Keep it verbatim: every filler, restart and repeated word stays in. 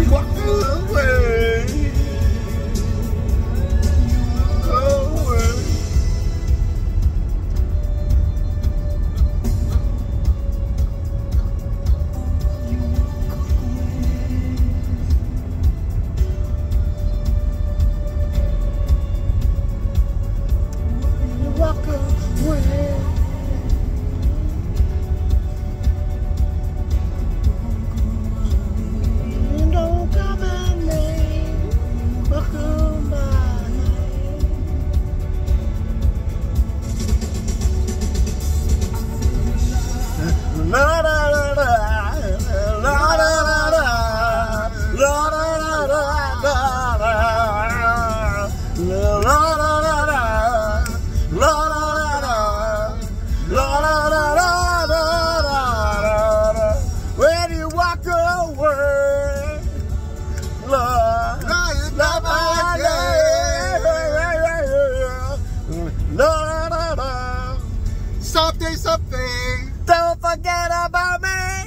walk away. Away. You walk away. La la la la la la la la la la la la. When you walk away, la la la la. Something, something. Don't forget about me.